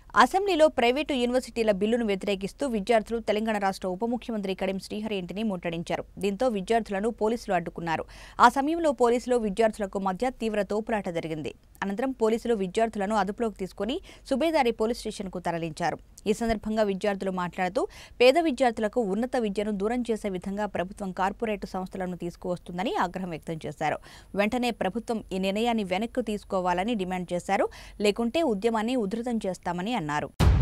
అసెంబ్లీలో ప్రైవేటు యూనివర్సిటీల బిల్లును వ్యతిరేకిస్తూ విద్యార్థులు తెలంగాణ రాష్ట్ర ఉప ముఖ్యమంత్రి కడియం శ్రీహరి ఇంటిని ముట్టడించారు. దీంతో విద్యార్థులను పోలీసులు అడ్డుకున్నారు. ఆ సమయంలో పోలీసులు విద్యార్థులకు మధ్య తీవ్ర తోపులాట జరిగింది. అనంతరం పోలీసులు విద్యార్థులను అదుపులోకి తీసుకుని సుబేదారి పోలీస్ స్టేషన్కు తరలించారు. ఈ సందర్భంగా విద్యార్థులు మాట్లాడుతూ పేద విద్యార్థులకు ఉన్నత విద్యను దూరం చేసే విధంగా ప్రభుత్వం కార్పొరేట్ సంస్థలను తీసుకువస్తుందని ఆగ్రహం వ్యక్తం చేశారు. వెంటనే ప్రభుత్వం ఈ నిర్ణయాన్ని వెనక్కు తీసుకోవాలని డిమాండ్ చేశారు. లేకుంటే ఉద్యమాన్ని ఉధృతం చేస్తామని అన్నారు.